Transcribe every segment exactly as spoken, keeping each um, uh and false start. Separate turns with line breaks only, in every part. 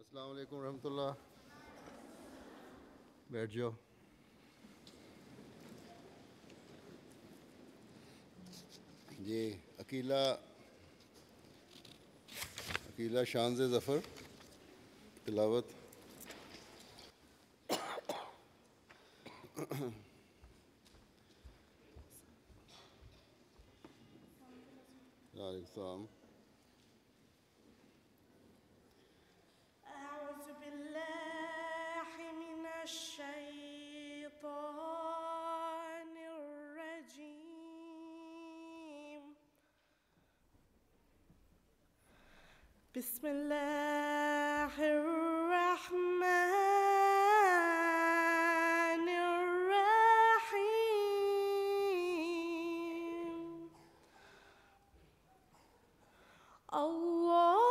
السلام علیکم ورحمۃ اللہ. بیٹھ جاؤ. جی عقیلہ عقیلہ شانز ظفر تلاوت. وعلیکم السلام.
أعوذ بالله من الشيطان الرجيم. بسم الله الرحمن الرحيم. الله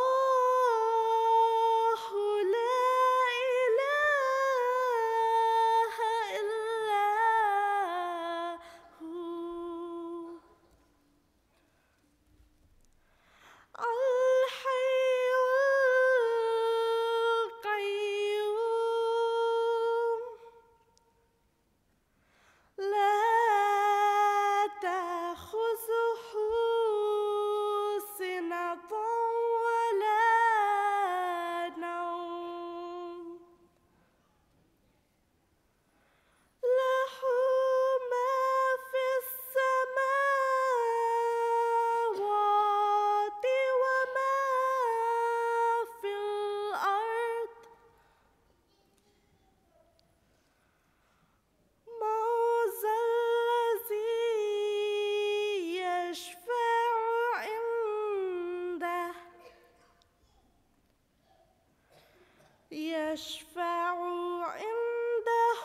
يشفع عنده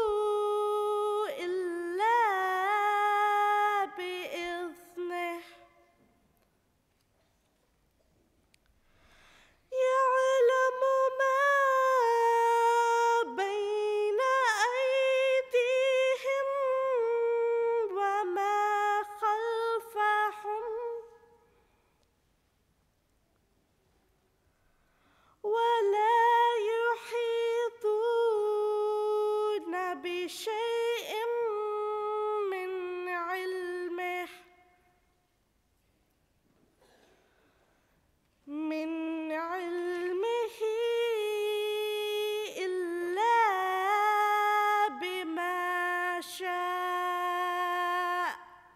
إلا بإذنه. يعلم ما بين أيديهم وما خلفهم ولا بشيء من علمه من علمه إلا بما شاء.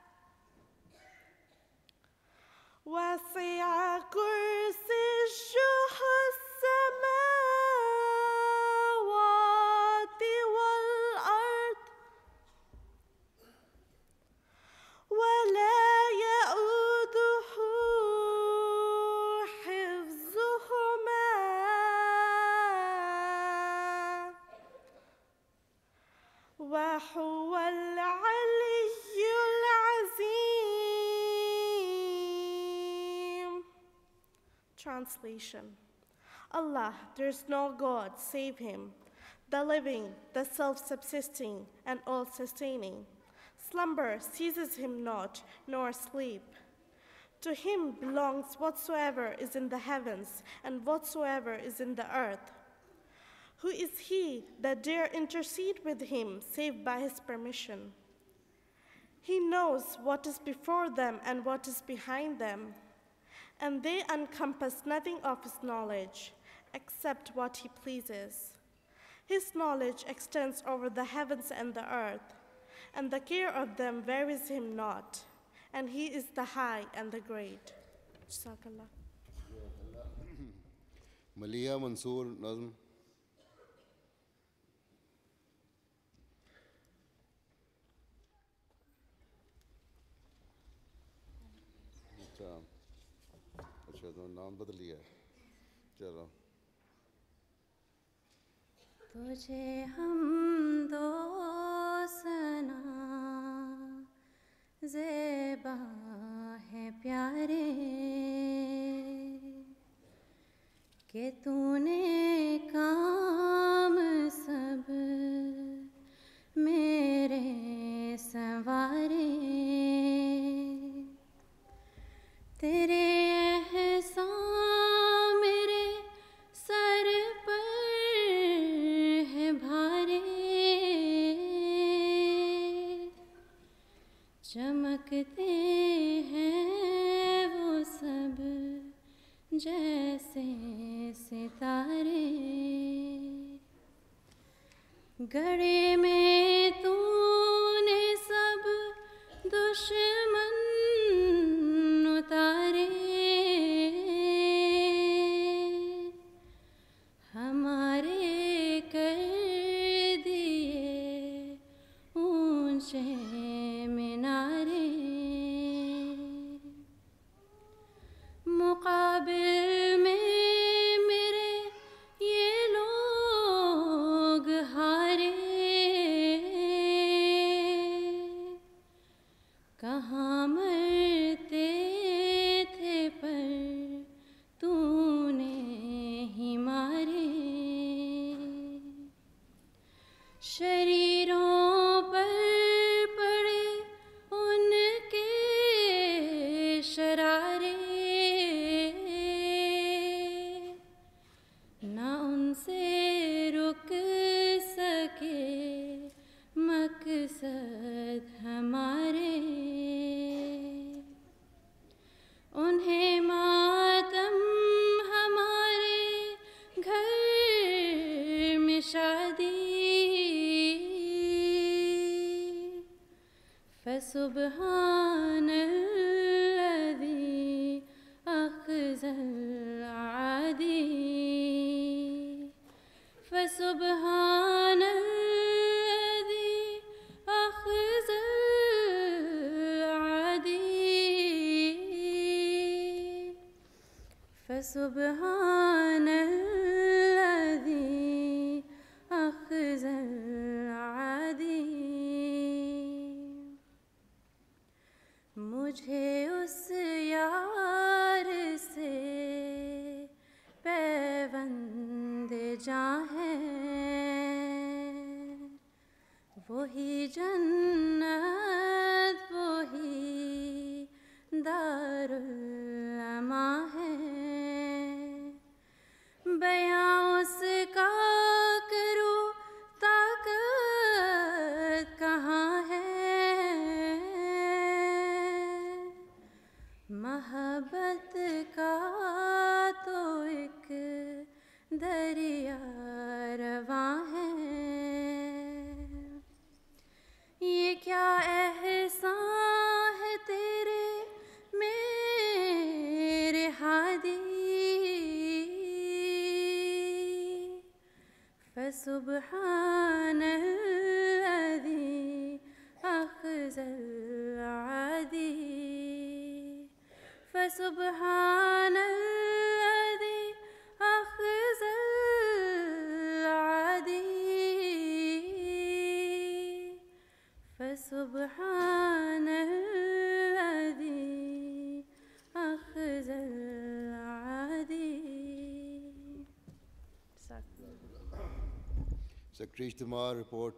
وسع كرسيه السماوات والأرض ولا يؤوده حفظهما وهو العلي العظيم. Translation. Allah, there is no God save Him, the living, the self-subsisting, and all-sustaining. Slumber seizes Him not, nor sleep. To Him belongs whatsoever is in the heavens and whatsoever is in the earth. Who is He that dare intercede with Him save by His permission? He knows what is before them and what is behind them, and they encompass nothing of His knowledge except what He pleases. His knowledge extends over the heavens and the earth, and the care of them varies Him not, and He is the High and the Great. Jazakallah.
Maleeha منصور نظم. اچھا اچھا تو نام بدل لیا ہے. چلو.
تجھے حمد و ثنا زیبا ہے پیارے کہ تو نے کام سب میرے سنوارے. تیرے احسان میرے سر جیسے ستارے گڑھے میں تو نے سب دشمن اتارے ہمارے کر دیے اونچے مینارے مقابل میں میرے یہ لوگ ہارے کہاں مرتے تھے پر تو نے ہی مارے شریروں پر پڑے ان کے شرارے نہ ان سے رک سکے مقصد ہمارے انہیں ماتم ہمارے گھر میں شادی فسبحان الذی اخذ العادی فسبحان الذی اخذ العادی فسبحان الذی اخذ العادی مجھے اس یار سے پیوند جاں ہے وہی جنت وہی دار الامان ہے بیاں اس کا کرو طاقت کہاں ہے محبت کا تو ایک دریا رواں ہے یہ کیا احسان ہے تیرے میرے ہادی فسبحان الذی اخذ العادی فسبحان الذی اخذ العادی فسبحان الذی اخذ العادی
سیکرٹری اجتماع رپورٹ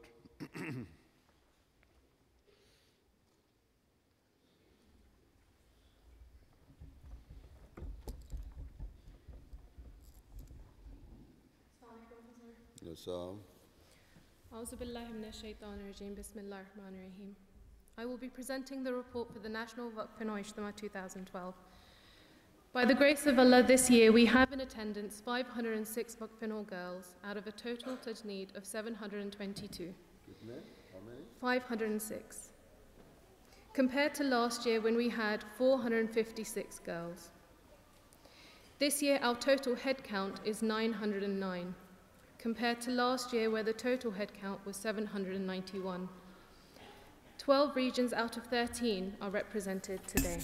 السلام
A'udhu billahi minash shaitanir rajeem. Bismillahir rahmanir rahim. I will be presenting the report for the National Waqf and Ijtima twenty twelve. By the grace of Allah, this year we have in attendance five hundred six Waqf and All girls out of a total tajneed of seven hundred twenty-two. five hundred six. Compared to last year when we had four hundred fifty-six girls. This year our total head count is nine hundred nine. Compared to last year where the total head count was seven hundred ninety-one. twelve regions out of thirteen are represented today.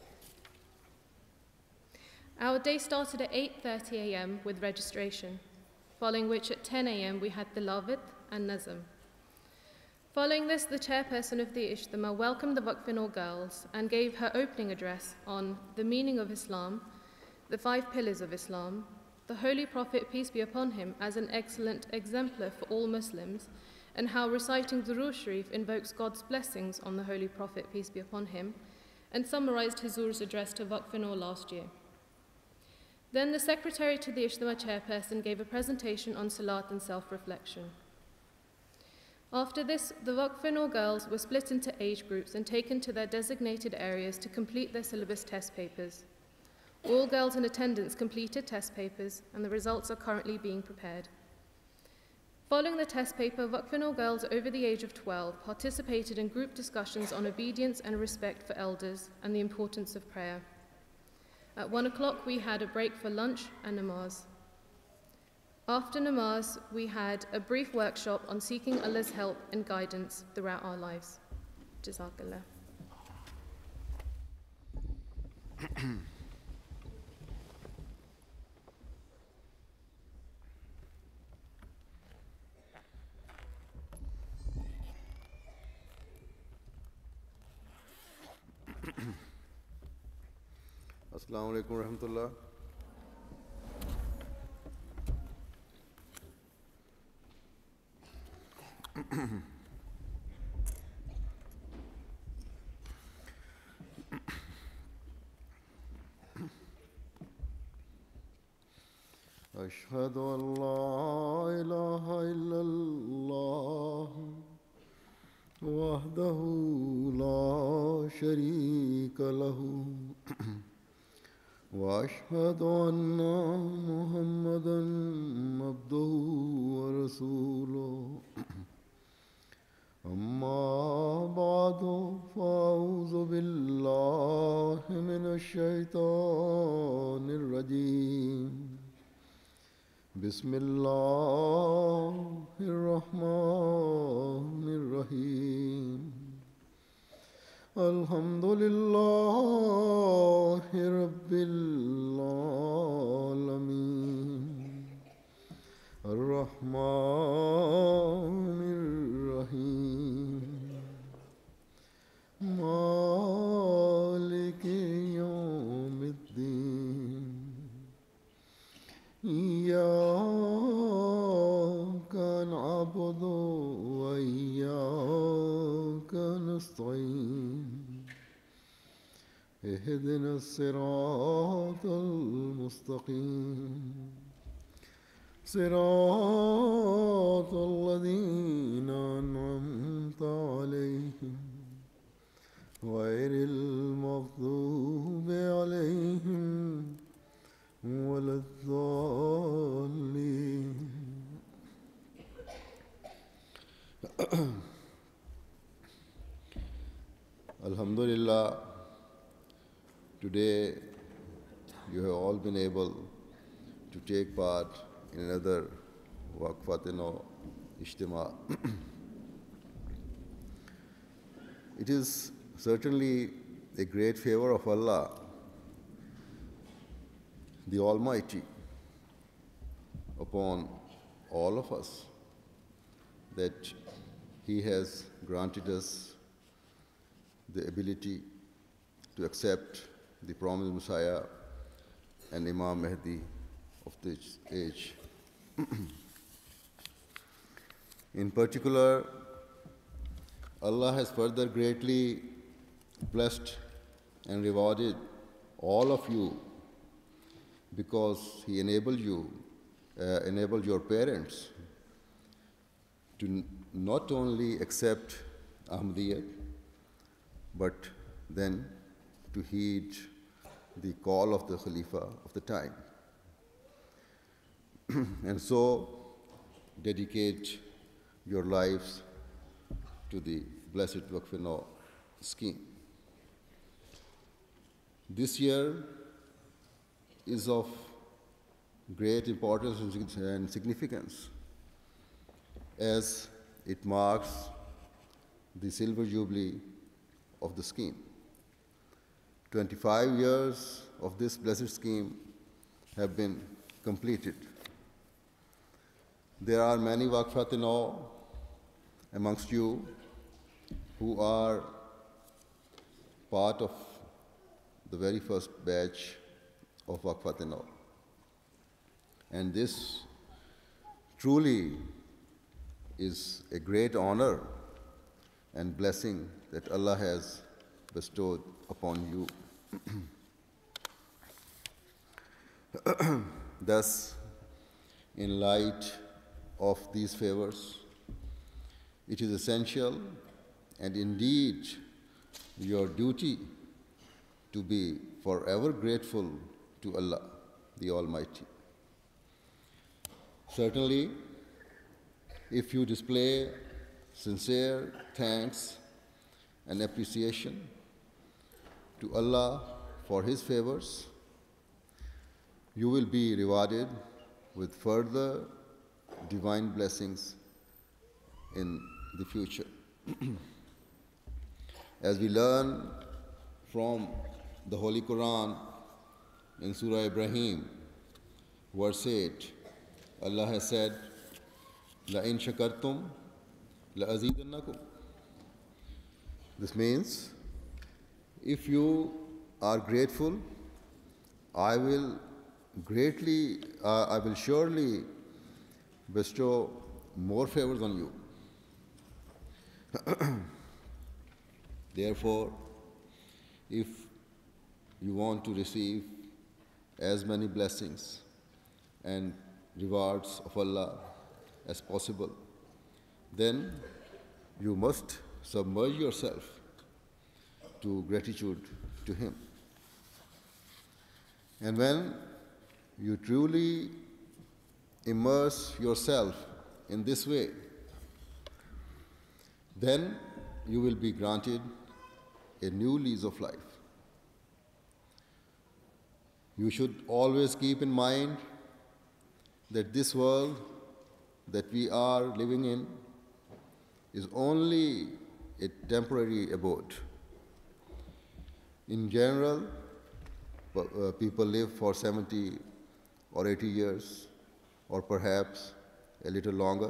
Our day started at eight thirty a m with registration, following which at ten a m we had Tilawat and Nazm. Following this, the chairperson of the Ijtima welcomed the Waqf and All girls and gave her opening address on the meaning of Islam, the five pillars of Islam, the Holy Prophet, peace be upon him, as an excellent exemplar for all Muslims, and how reciting Durood Sharif invokes God's blessings on the Holy Prophet, peace be upon him, and summarized Huzur's address to Waqf and All last year. Then the secretary to the Ijtima chairperson gave a presentation on Salat and self-reflection. After this, the Waqf and All girls were split into age groups and taken to their designated areas to complete their syllabus test papers. All girls in attendance completed test papers, and the results are currently being prepared. Following the test paper, Vakfino girls over the age of twelve participated in group discussions on obedience and respect for elders and the importance of prayer. At one o'clock, we had a break for lunch and namaz. After namaz, we had a brief workshop on seeking Allah's help and guidance throughout our lives. Jazakallah.
Assalamu alaikum warahmatullah. أشهد أن لا إله إلا الله وحده لا شريك له وأشهد أن محمدًا عبده ورسوله أما بعد فأعوذ بالله من الشيطان الرجيم بسم الله الرحمن الرحيم الحمد لله رب العالمين الرحمن الرحيم مالك يوم الدين إياك نعبد وإياك نستعين اهدنا الصراط المستقيم صراط الذين أنعمت عليهم غير المغضوب عليهم ولا الضالين. Alhamdulillah, today you have all been able to take part in another Waqfatino Ijtima. It is certainly a great favor of Allah, the Almighty, upon all of us, that He has granted us the ability to accept the promised Messiah and Imam Mahdi of this age. In particular, Allah has further greatly blessed and rewarded all of you because He enabled you, uh, enabled your parents to n- not only accept Ahmadiyyat, but then to heed the call of the Khalifa of the time. And so dedicate your lives to the Blessed Waqf-e-Nau scheme. This year is of great importance and significance as it marks the silver jubilee of the scheme. twenty-five years of this blessed scheme have been completed. There are many Waqf-e-Nau amongst you who are part of the very first batch of Waqf-e-Nau. And this truly is a great honor and blessing that Allah has bestowed upon you. Thus, in light of these favors, it is essential and indeed your duty to be forever grateful to Allah, the Almighty. Certainly, if you display sincere thanks and appreciation to Allah for His favors, you will be rewarded with further divine blessings in the future. As we learn from the Holy Quran in Surah Ibrahim, verse eight, Allah has said, لَإِن شَكَرْتُمْ لَأَزِيدَنَّكُمْ. This means, if you are grateful, I will greatly, uh, I will surely bestow more favors on you. Therefore, if you want to receive as many blessings and rewards of Allah as possible, then you must submerge yourself to gratitude to Him. And when you truly immerse yourself in this way, then you will be granted a new lease of life. You should always keep in mind that this world that we are living in is only a temporary abode. In general, uh, people live for seventy or eighty years, or perhaps a little longer.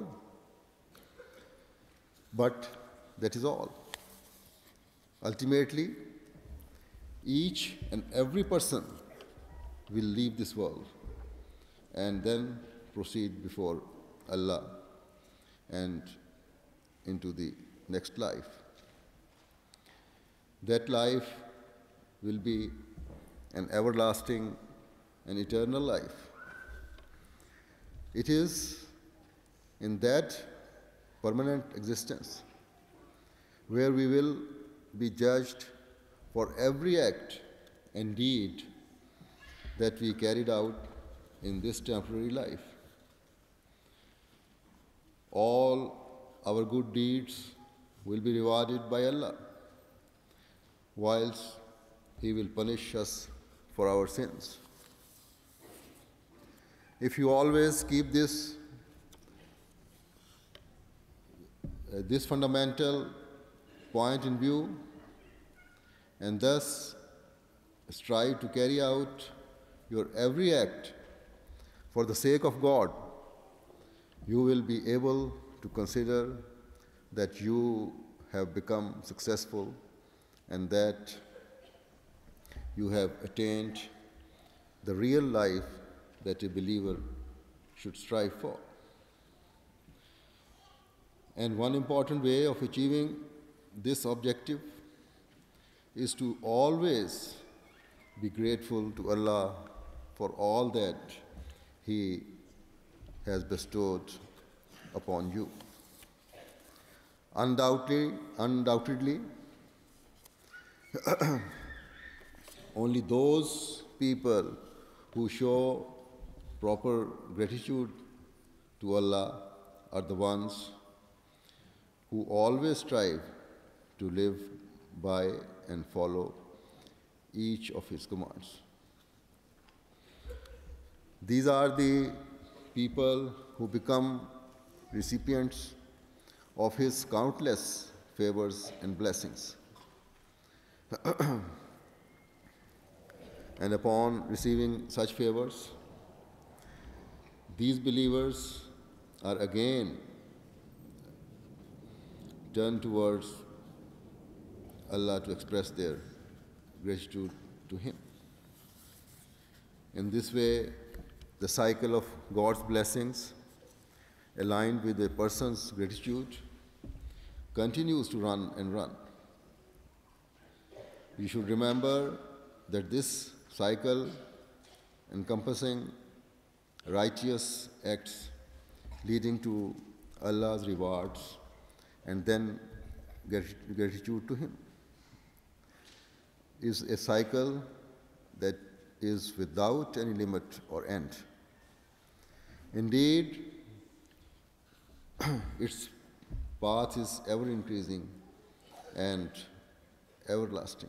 But that is all. Ultimately, each and every person will leave this world and then proceed before Allah and into the next life. That life will be an everlasting and eternal life. It is in that permanent existence where we will be judged for every act and deed that we carried out in this temporary life. All our good deeds will be rewarded by Allah, whilst He will punish us for our sins. If you always keep this, uh, this fundamental point in view, and thus strive to carry out your every act for the sake of God, you will be able to consider that you have become successful and that you have attained the real life that a believer should strive for. And one important way of achieving this objective is to always be grateful to Allah for all that He has bestowed upon you. Undoubtedly, undoubtedly, only those people who show proper gratitude to Allah are the ones who always strive to live by and follow each of His commands. These are the people who become recipients of His countless favors and blessings. And upon receiving such favors, these believers are again turned towards Allah to express their gratitude to Him. In this way, the cycle of God's blessings, aligned with a person's gratitude, continues to run and run. You should remember that this cycle, encompassing righteous acts leading to Allah's rewards and then gratitude to Him, is a cycle that is without any limit or end. Indeed, its path is ever increasing and everlasting.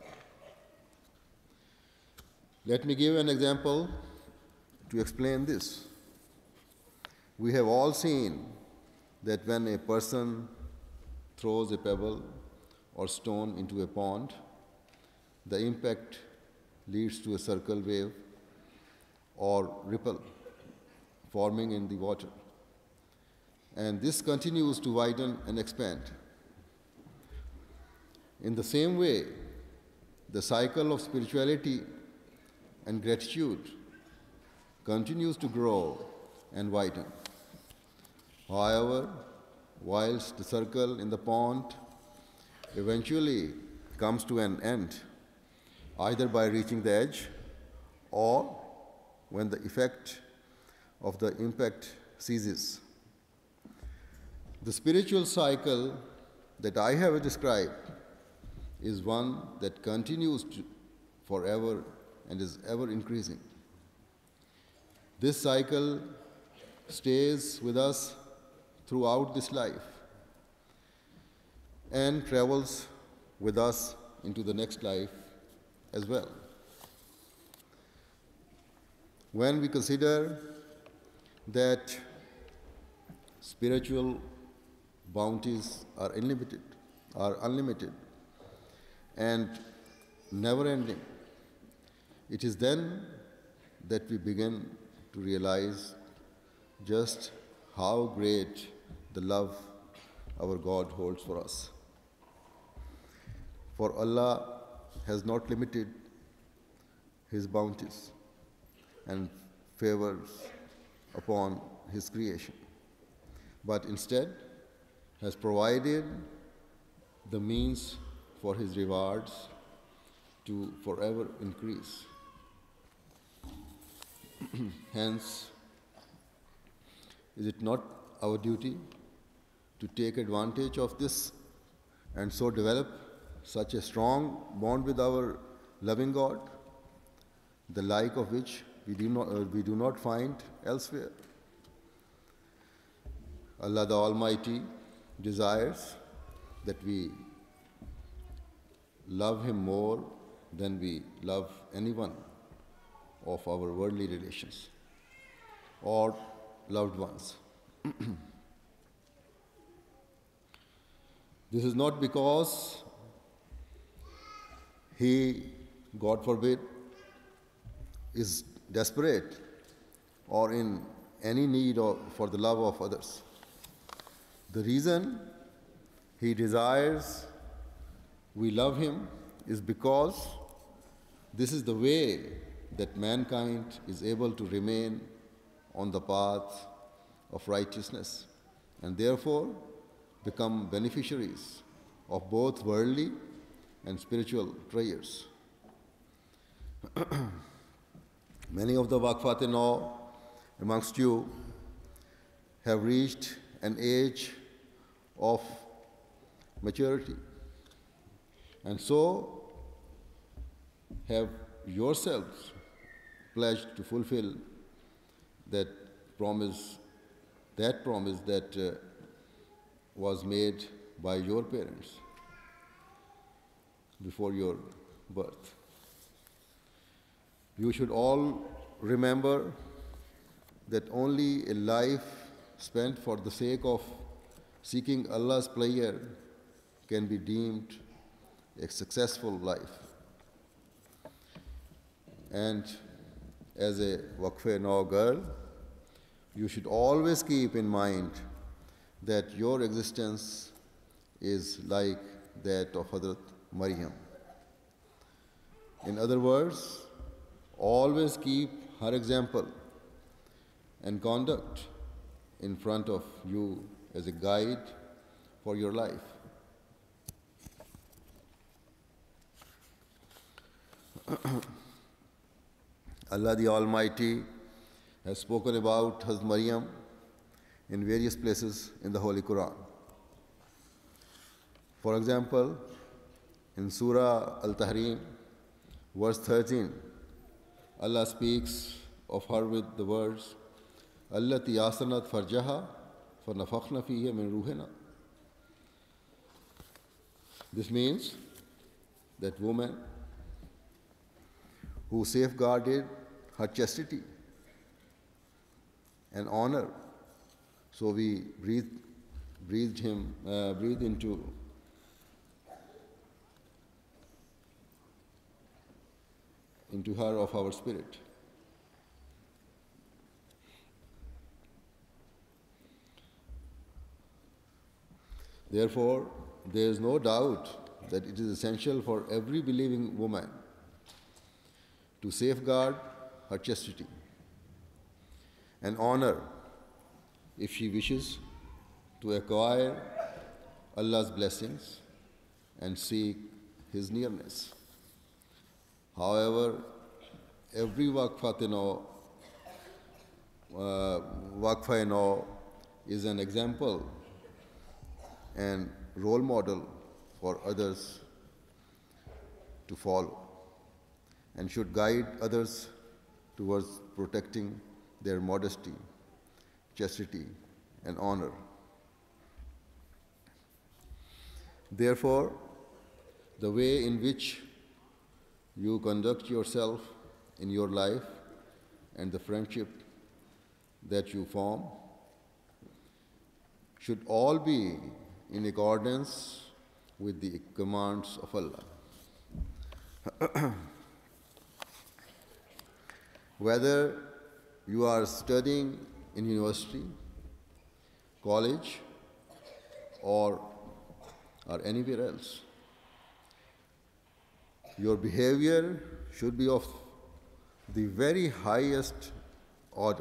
Let me give an example to explain this. We have all seen that when a person throws a pebble or stone into a pond, the impact leads to a circle wave or ripple forming in the water. And this continues to widen and expand. In the same way, the cycle of spirituality and gratitude continues to grow and widen. However, whilst the circle in the pond eventually comes to an end, either by reaching the edge or when the effect of the impact ceases. The spiritual cycle that I have described is one that continues to forever and is ever increasing. This cycle stays with us throughout this life and travels with us into the next life as well. When we consider that spiritual bounties are unlimited, are unlimited and never-ending, it is then that we begin to realize just how great the love our God holds for us. For Allah has not limited His bounties and favors upon His creation, but instead has provided the means for His rewards to forever increase. Hence, is it not our duty to take advantage of this and so develop such a strong bond with our loving God, the like of which we do not, uh, we do not find elsewhere? Allah the Almighty desires that we love Him more than we love anyone of our worldly relations or loved ones. This is not because He, God forbid, is desperate or in any need of, for the love of others. The reason He desires we love Him is because this is the way that mankind is able to remain on the path of righteousness and therefore become beneficiaries of both worldly and spiritual treasures. Many of the Waqfat-e-Nau amongst you have reached an age of maturity and so have yourselves pledged to fulfill that promise, that promise that uh, was made by your parents before your birth. You should all remember that only a life spent for the sake of seeking Allah's pleasure can be deemed a successful life. And as a Waqf-e-Nau girl, you should always keep in mind that your existence is like that of Hazrat Maryam. In other words, always keep her example and conduct in front of you as a guide for your life. Allah the Almighty has spoken about Hazrat Maryam in various places in the Holy Quran. For example, in Surah Al-Tahrim, verse thirteen, Allah speaks of her with the words, Allati asanat farjaha fanafakhna fihi min ruhina. This means that woman who safeguarded her chastity and honor, so we breathed, breathed him, uh, breathed into into her of our spirit. Therefore, there is no doubt that it is essential for every believing woman to safeguard her chastity and honor if she wishes to acquire Allah's blessings and seek His nearness. However, every waqfa uh, waqfa no is an example and role model for others to follow and should guide others towards protecting their modesty, chastity, and honor. Therefore, the way in which you conduct yourself in your life and the friendship that you form should all be in accordance with the commands of Allah. Whether you are studying in university, college, or, or anywhere else, your behavior should be of the very highest order.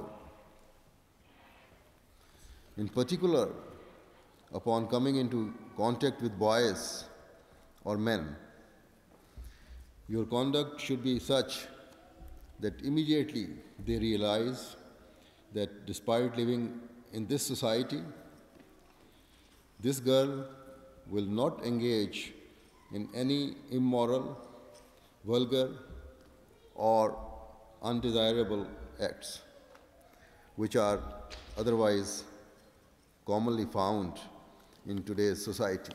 In particular, upon coming into contact with boys or men, your conduct should be such that immediately they realize that despite living in this society, this girl will not engage in any immoral, vulgar, or undesirable acts, which are otherwise commonly found in today's society.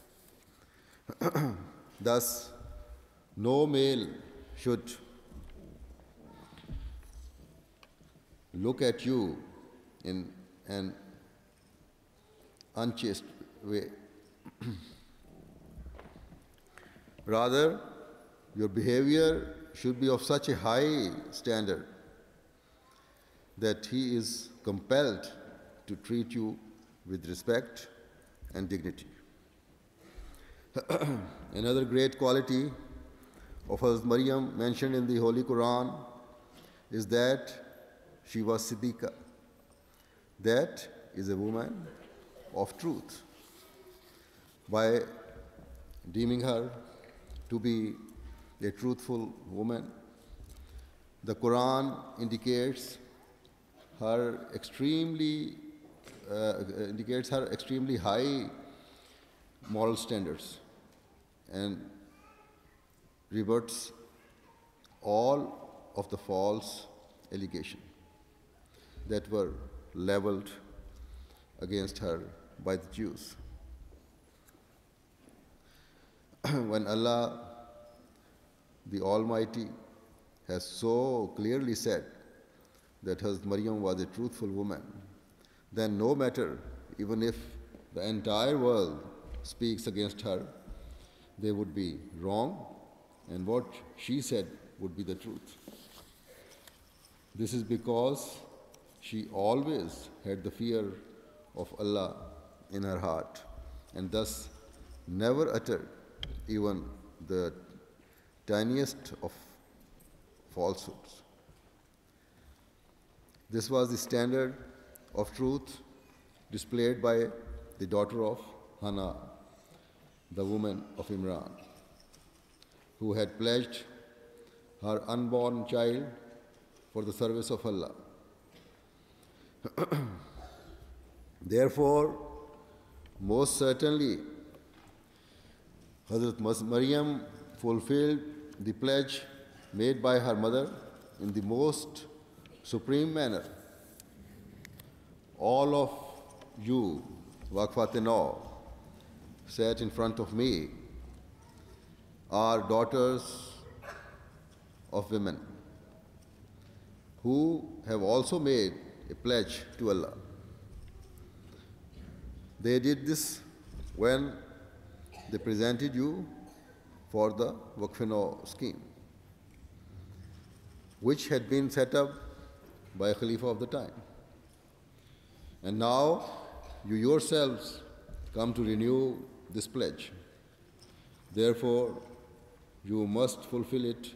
Thus, no male should look at you in an unchaste way. Rather, your behavior should be of such a high standard that he is compelled to treat you with respect and dignity. Another great quality of Hazrat Maryam mentioned in the Holy Quran is that she was Siddiqa. That is a woman of truth. By deeming her to be a truthful woman, the Quran indicates her extremely uh, indicates her extremely high moral standards and reverts all of the false allegations that were leveled against her by the Jews. When Allah, the Almighty, has so clearly said that Hazrat Maryam was a truthful woman, then no matter, even if the entire world speaks against her, they would be wrong, and what she said would be the truth. This is because she always had the fear of Allah in her heart, and thus never uttered even the tiniest of falsehoods. This was the standard of truth displayed by the daughter of Hannah, the woman of Imran, who had pledged her unborn child for the service of Allah. Therefore, most certainly, Hazrat Maryam fulfilled the pledge made by her mother in the most supreme manner. All of you, Waqfat-e-Nau, sat in front of me, are daughters of women who have also made a pledge to Allah. They did this when they presented you for the Waqf-e-Nau scheme, which had been set up by a Khalifa of the time. And now you yourselves come to renew this pledge. Therefore, you must fulfill it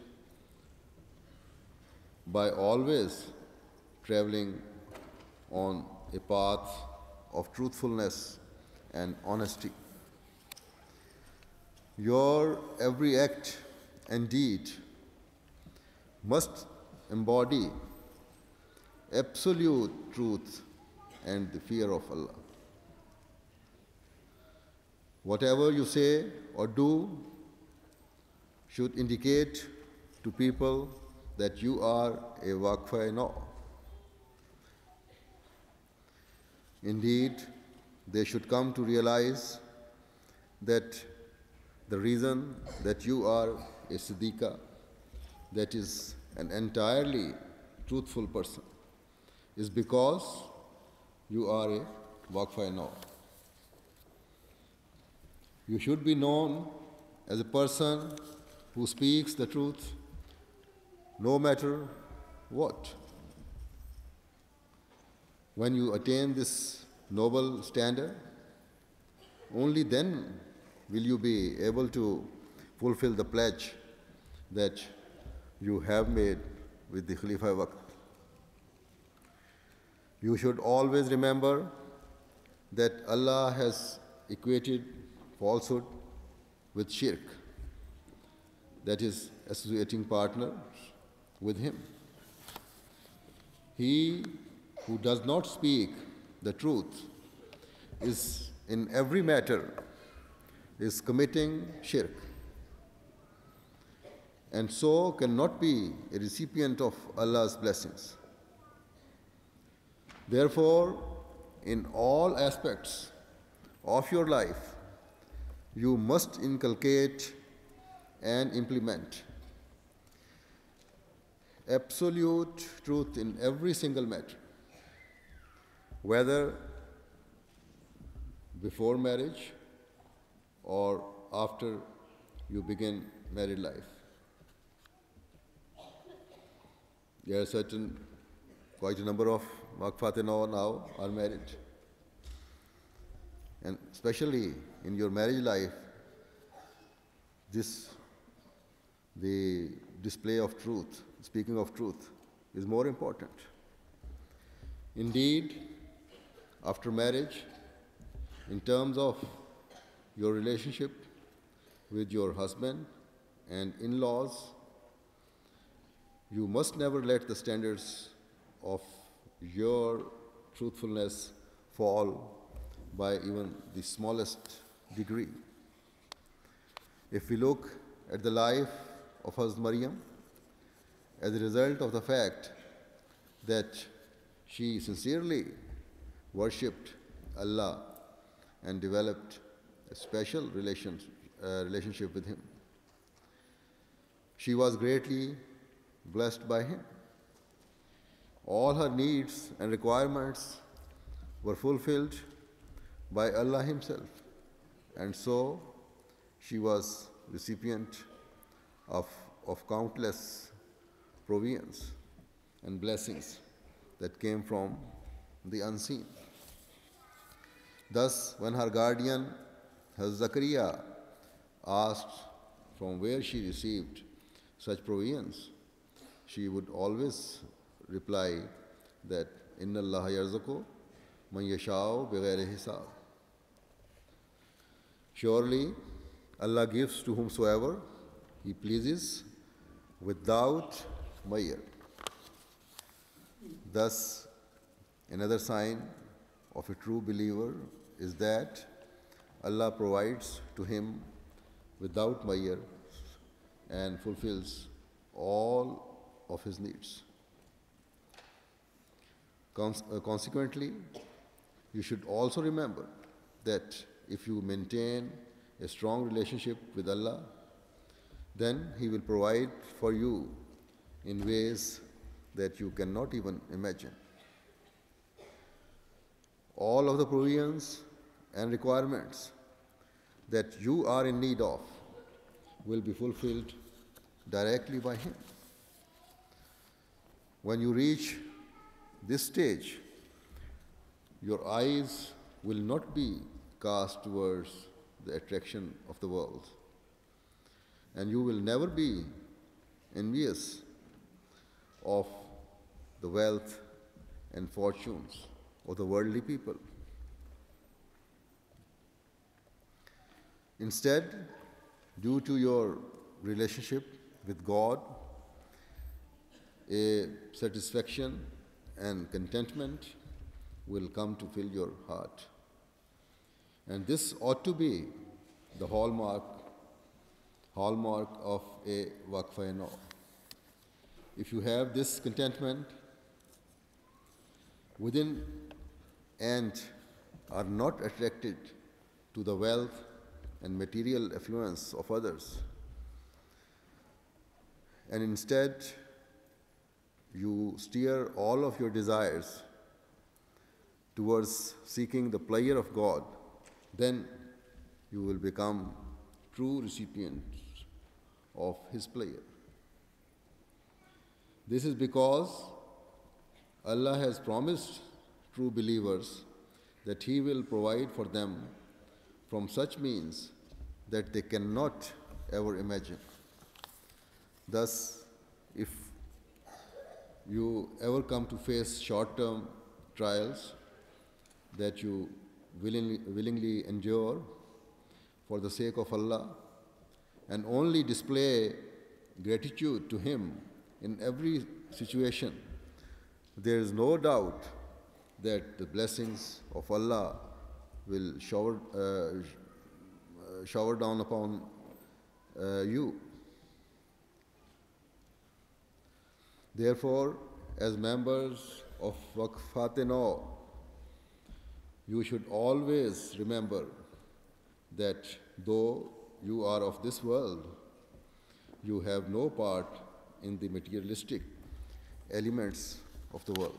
by always traveling on a path of truthfulness and honesty. Your every act and deed must embody absolute truth and the fear of Allah. Whatever you say or do should indicate to people that you are a Waqf-e-Nau. Indeed, they should come to realize that the reason that you are a Siddiqa, that is an entirely truthful person, is because you are a Waqf-e-Nau. You should be known as a person who speaks the truth no matter what. When you attain this noble standard, only then will you be able to fulfill the pledge that you have made with the Khalifa Waqt. You should always remember that Allah has equated falsehood with shirk, that is, associating partners with Him. He who does not speak the truth is in every matter is committing shirk, and so cannot be a recipient of Allah's blessings. Therefore, in all aspects of your life, you must inculcate and implement absolute truth in every single matter, whether before marriage or after you begin married life. There are certain, quite a number of Waqfat-e-Nau now are married. And especially in your marriage life, this, the display of truth, speaking of truth, is more important. Indeed, after marriage, in terms of your relationship with your husband and in-laws, you must never let the standards of your truthfulness fall by even the smallest degree. If we look at the life of Hazrat Maryam, as a result of the fact that she sincerely worshipped Allah and developed a special relation, uh, relationship with Him, she was greatly blessed by Him. All her needs and requirements were fulfilled by Allah Himself, and so she was recipient of, of countless provisions and blessings that came from the unseen. Thus, when her guardian, Hazrat Zakaria, asked from where she received such provisions, she would always reply that Inna Allah yarzuqu man yasha'u bighayri hisab. Surely Allah gives to whomsoever He pleases without measure. Thus, another sign of a true believer is that Allah provides to him without measure and fulfills all of his needs. Cons- uh, consequently, you should also remember that if you maintain a strong relationship with Allah, then He will provide for you in ways that you cannot even imagine. All of the provisions and requirements that you are in need of will be fulfilled directly by Him. When you reach this stage, your eyes will not be cast towards the attraction of the world, and you will never be envious of the wealth and fortunes of the worldly people. Instead, due to your relationship with God, a satisfaction and contentment will come to fill your heart. And this ought to be the hallmark, hallmark of a waqf-e-nau. If you have this contentment within and are not attracted to the wealth and material affluence of others, and instead you steer all of your desires towards seeking the pleasure of God, then you will become true recipients of His pleasure. This is because Allah has promised true believers that He will provide for them from such means that they cannot ever imagine. Thus, if you ever come to face short-term trials that you willingly, willingly endure for the sake of Allah and only display gratitude to Him in every situation, there is no doubt that the blessings of Allah will shower, uh, shower down upon uh, you. Therefore, as members of Waqf-e-Nau, you should always remember that though you are of this world, you have no part in the materialistic elements of the world.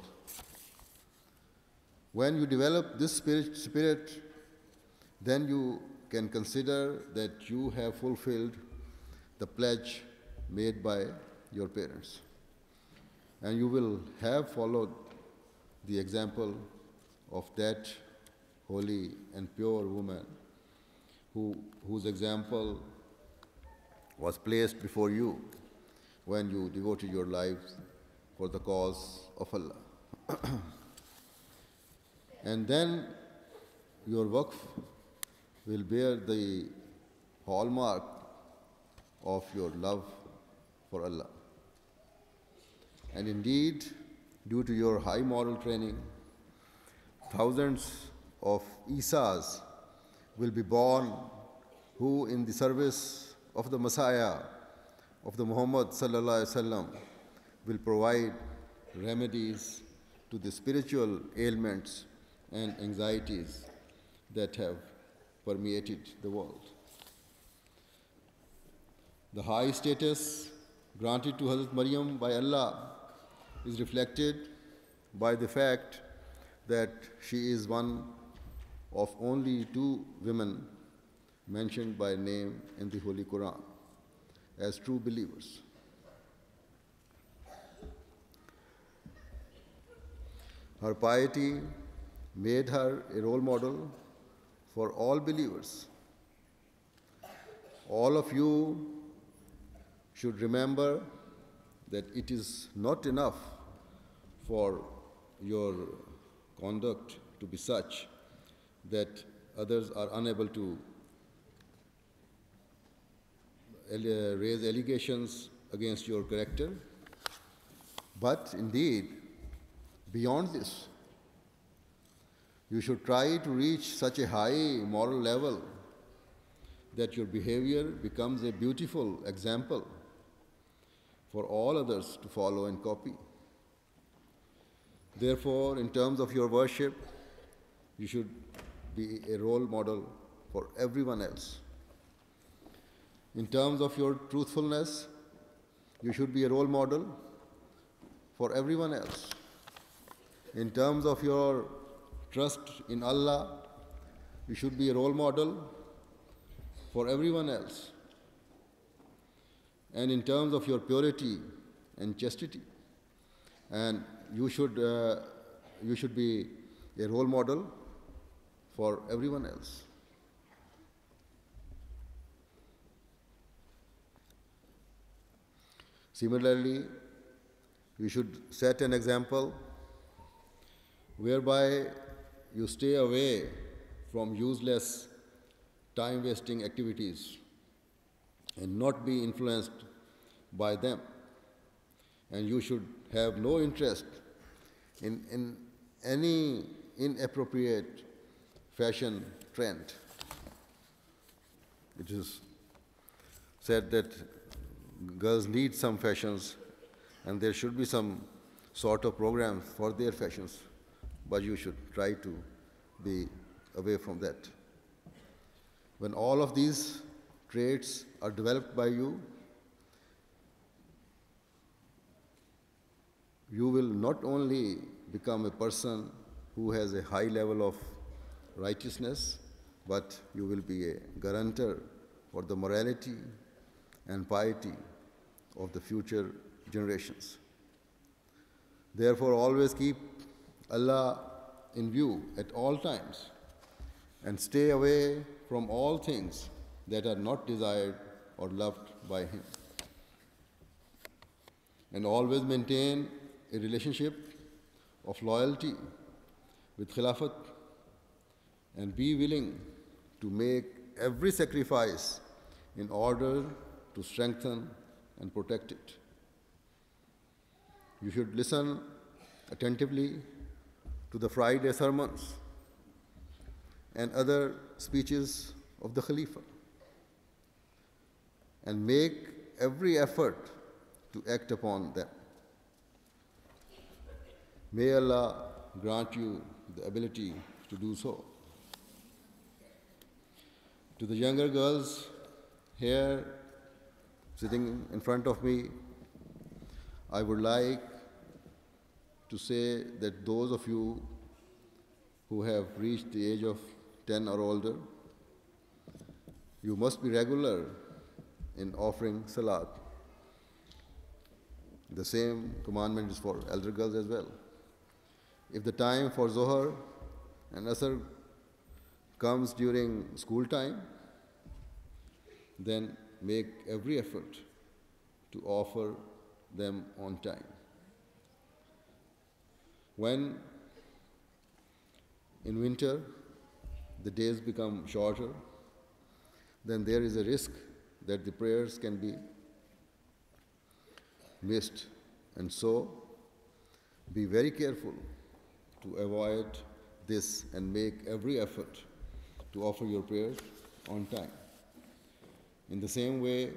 When you develop this spirit, spirit, then you can consider that you have fulfilled the pledge made by your parents, and you will have followed the example of that holy and pure woman who, whose example was placed before you when you devoted your lives for the cause of Allah. And then your waqf will bear the hallmark of your love for Allah. And indeed, due to your high moral training, thousands of Isas will be born who, in the service of the Messiah, of the Muhammad sallallahu alaihi wasallam, will provide remedies to the spiritual ailments and anxieties that have permeated the world. The high status granted to Hazrat Maryam by Allah is reflected by the fact that she is one of only two women mentioned by name in the Holy Quran as true believers. Her piety made her a role model for all believers. All of you should remember that it is not enough for your conduct to be such that others are unable to raise allegations against your character, but indeed, beyond this, you should try to reach such a high moral level that your behavior becomes a beautiful example for all others to follow and copy. Therefore, in terms of your worship, you should be a role model for everyone else. In terms of your truthfulness, you should be a role model for everyone else. In terms of your trust in Allah, you should be a role model for everyone else. And in terms of your purity and chastity, and you should uh, you should be a role model for everyone else. Similarly, you should set an example whereby you stay away from useless, time-wasting activities and not be influenced by them. And you should have no interest in, in any inappropriate fashion trend. It is said that girls need some fashions and there should be some sort of program for their fashions, but you should try to be away from that. When all of these traits are developed by you, you will not only become a person who has a high level of righteousness, but you will be a guarantor for the morality and piety of the future generations. Therefore, always keep Allah in view at all times and stay away from all things that are not desired or loved by Him. And always maintain a relationship of loyalty with Khilafat and be willing to make every sacrifice in order to strengthen and protect it. You should listen attentively to the Friday sermons and other speeches of the Khalifa and make every effort to act upon them. May Allah grant you the ability to do so. To the younger girls here sitting in front of me, I would like to say that those of you who have reached the age of ten or older, you must be regular in offering salat. The same commandment is for elder girls as well. If the time for Zohar and Asr comes during school time, then make every effort to offer them on time. When in winter the days become shorter, then there is a risk that the prayers can be missed, and so be very careful to avoid this and make every effort to offer your prayers on time. In the same way,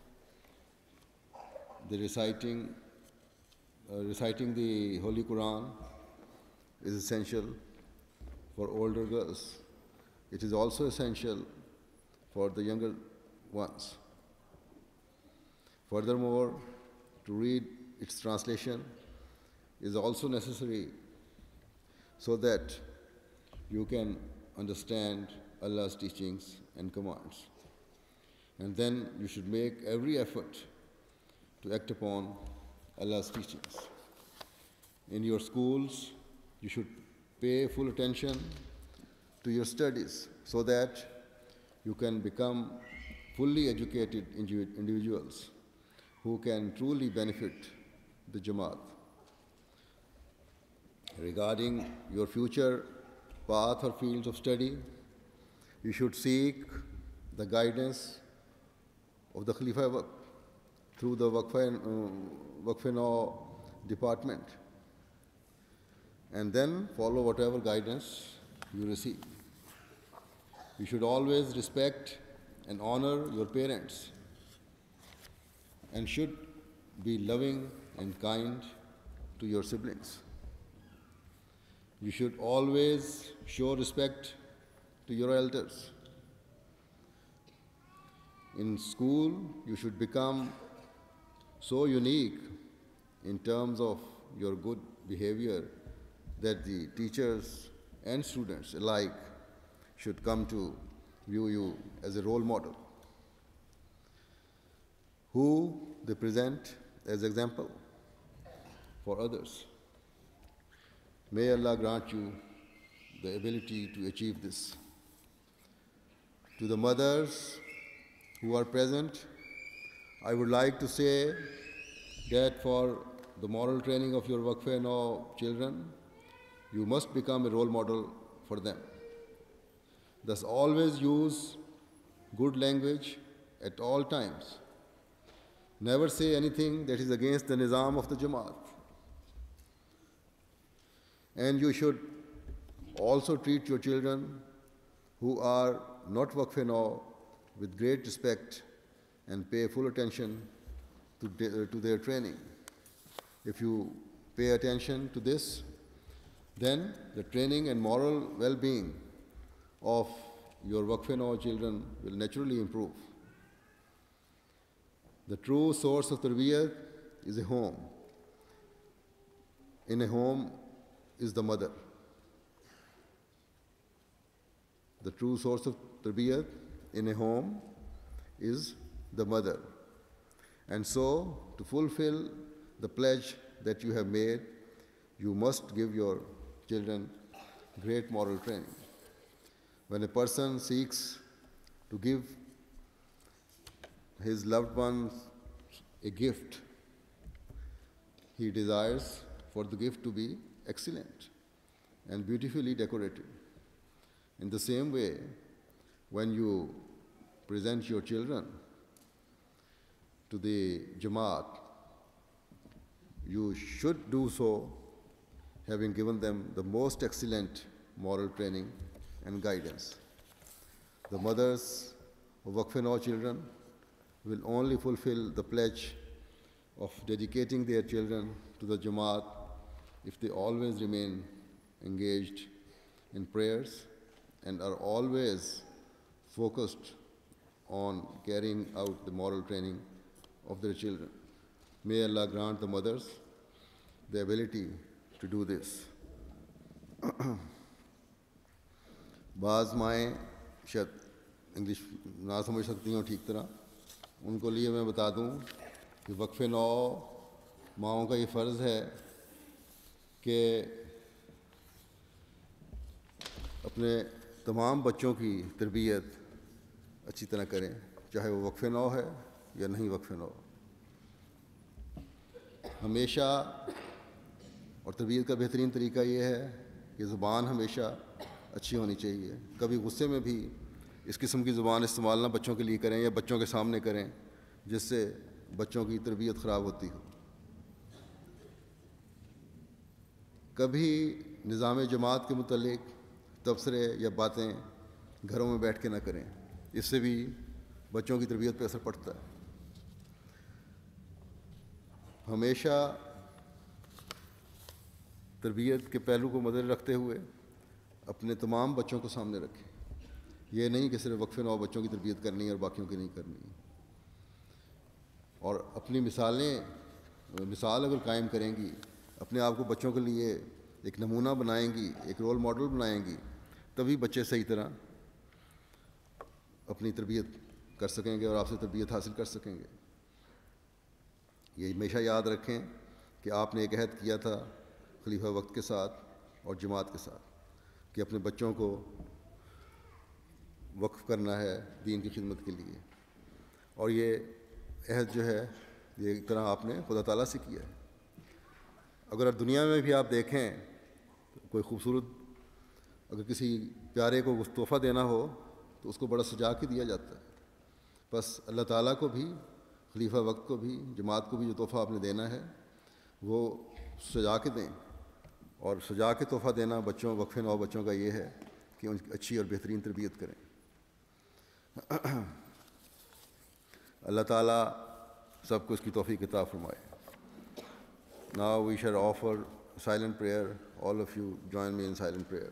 the reciting, uh, reciting the Holy Quran is essential for older girls. It is also essential for the younger ones. Furthermore, to read its translation is also necessary so that you can understand Allah's teachings and commands. And then you should make every effort to act upon Allah's teachings. In your schools, you should pay full attention to your studies so that you can become fully educated individuals who can truly benefit the Jamaat. Regarding your future path or fields of study, you should seek the guidance of the Khalifa Waqf through the Waqf-e-Nau department, and then follow whatever guidance you receive. You should always respect and honor your parents and should be loving and kind to your siblings. You should always show respect to your elders. In school, you should become so unique in terms of your good behavior that the teachers and students alike should come to view you as a role model, who they present as example for others. May Allah grant you the ability to achieve this. To the mothers who are present, I would like to say that for the moral training of your Waqf-e-Nau children, you must become a role model for them. Thus, always use good language at all times. Never say anything that is against the nizam of the Jamaat. And you should also treat your children who are not Waqf-e-Nau with great respect and pay full attention to, de- to their training. If you pay attention to this, then the training and moral well-being of your Waqf-e-Nau children will naturally improve. The true source of tarbiyat is a home. In a home is the mother. The true source of tarbiyat in a home is the mother. And so, to fulfill the pledge that you have made, you must give your children great moral training. When a person seeks to give his loved ones a gift, he desires for the gift to be excellent and beautifully decorated. In the same way, when you present your children to the Jamaat, you should do so having given them the most excellent moral training and guidance. The mothers of Waqf-e-Nau children will only fulfill the pledge of dedicating their children to the Jamaat if they always remain engaged in prayers and are always focused on carrying out the moral training of their children. May Allah grant the mothers the ability to do this. بعض مائیں شاید English نہ سمجھ سکتی ہوں ٹھیک طرح، ان کو لیے میں بتا دوں کہ وقف-e-Nau ماؤں کا یہ فرض ہے کہ اپنے تمام بچوں کی تربیت اچھی طرح کریں، چاہے وہ وقف-e-Nau ہے یا نہیں وقف-e-Nau. ہمیشہ اور تربیت کا بہترین طریقہ یہ ہے کہ زبان ہمیشہ اچھی ہونی چاہیے. کبھی غصے میں بھی اس قسم کی زبان استعمال نہ بچوں کے لیے کریں یا بچوں کے سامنے کریں جس سے بچوں کی تربیت خراب ہوتی ہو. کبھی نظام جماعت کے متعلق تبصرے یا باتیں گھروں میں بیٹھ کے نہ کریں، اس سے بھی بچوں کی تربیت پہ اثر پڑتا ہے. ہمیشہ تربیت کے پہلو کو مدنظر رکھتے ہوئے اپنے تمام بچوں کو سامنے رکھیں. یہ نہیں کہ صرف وقف-e-Nau بچوں کی تربیت کرنی ہے اور باقیوں کی نہیں کرنی. اور اپنی مثالیں مثال اگر قائم کریں گی، اپنے آپ کو بچوں کے لیے ایک نمونہ بنائیں گی، ایک رول ماڈل بنائیں گی، تبھی بچے صحیح طرح اپنی تربیت کر سکیں گے اور آپ سے تربیت حاصل کر سکیں گے. یہ ہمیشہ یاد رکھیں کہ آپ نے ایک عہد کیا تھا خلیفہ وقت کے ساتھ اور جماعت کے ساتھ کہ اپنے بچوں کو وقف کرنا ہے دین کی خدمت کے لیے، اور یہ عہد جو ہے یہ ایک طرح آپ نے خدا تعالیٰ سے کیا ہے. اگر دنیا میں بھی آپ دیکھیں کوئی خوبصورت، اگر کسی پیارے کو تحفہ دینا ہو تو اس کو بڑا سجا کے دیا جاتا ہے. بس اللہ تعالیٰ کو بھی، خلیفہ وقت کو بھی، جماعت کو بھی جو تحفہ آپ نے دینا ہے وہ سجا کے دیں. اور سجا کے تحفہ دینا بچوں وقف-e-Nau بچوں کا یہ ہے کہ ان کی اچھی اور بہترین تربیت کریں. اللہ تعالیٰ سب کو اس کی توفیق عطا فرمائے. now we shall offer silent prayer. All of you join me in silent prayer.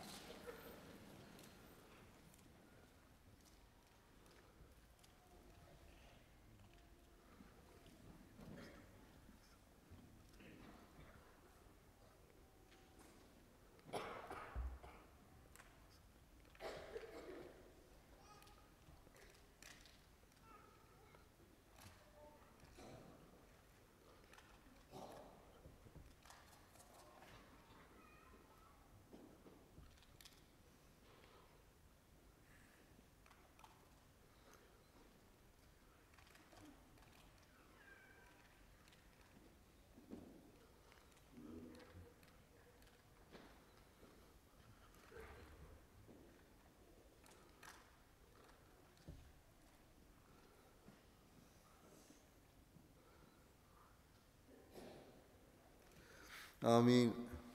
Ameen.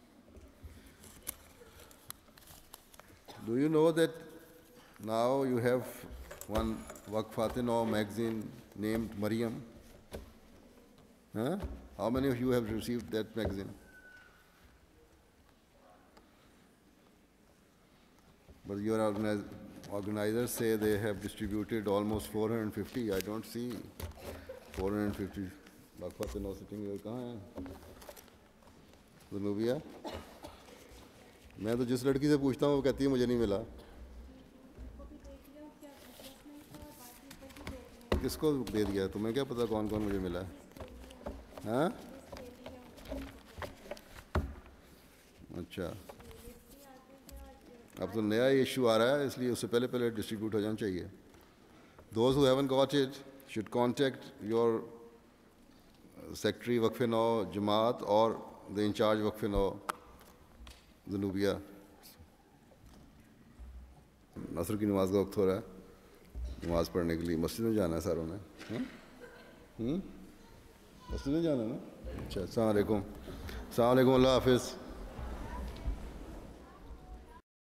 Do you know that now you have one Waqf-e-Nau magazine named Maryam? Huh? How many of you have received that magazine? But your organize, organizers say they have distributed almost four hundred fifty. I don't see four hundred fifty Waqf-e-Nau sitting here. Kahan hai? ذنوبیہ میں تو جس لڑکی سے پوچھتا ہوں وہ کہتی ہے مجھے نہیں ملا. کس کو دے دیا؟ تمہیں کیا پتا کون کون مجھے ملا ہے؟ ہاں اچھا اب تو نیا ایشو آ رہا ہے اس لیے اس سے پہلے پہلے ڈسٹریبیوٹ ہو جانا چاہیے. Those who haven't got it should contact your secretary وقف-e-Nau جماعت اور the in charge Waqf-e-Nau جنوبیہ. عصر کی نماز کا وقت ہو رہا ہے, نماز پڑھنے کے لیے مسجد میں جانا ہے ساروں نے. مسجد میں جانا ہے نا؟ اچھا السلام علیکم. السلام علیکم, اللہ حافظ.